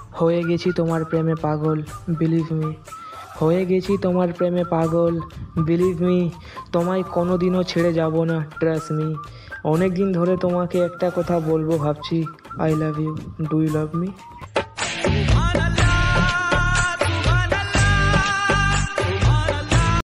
হয়ে গেছি তোমার প্রেমে পাগল, বিলিভ মি। হয়ে গেছি তোমার প্রেমে পাগল, বিলিভ মি। তোমায় কোনোদিনও ছেড়ে যাব না, ট্রাস্ট মি। অনেক দিন ধরে তোমাকে একটা কথা বলবো ভাবছি, I love you, do you love me?